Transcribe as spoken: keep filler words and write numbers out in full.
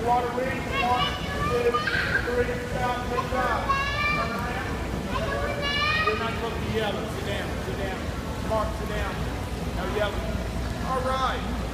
water reach. One, two, three, stop, good job. Turn around. You're not supposed to yell. Sit down, sit down. Mark, sit down. No yelling. All right.